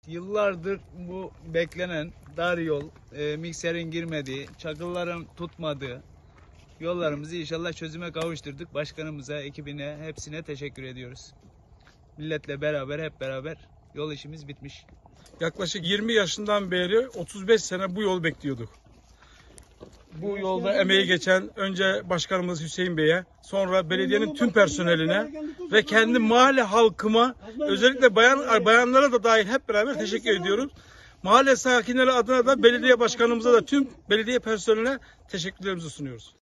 Yıllardır bu beklenen dar yol, mikserin girmediği, çakılların tutmadığı yollarımızı inşallah çözüme kavuşturduk. Başkanımıza, ekibine, hepsine teşekkür ediyoruz. Milletle beraber, hep beraber yol işimiz bitmiş. Yaklaşık 20 yaşından beri 35 sene bu yolu bekliyorduk. Bu yolda emeği geçen önce başkanımız Hüseyin Bey'e, sonra belediyenin tüm personeline ve kendi mahalle halkıma, özellikle bayanlara da dahil hep beraber teşekkür ediyoruz. Mahalle sakinleri adına da belediye başkanımıza da tüm belediye personeline teşekkürlerimizi sunuyoruz.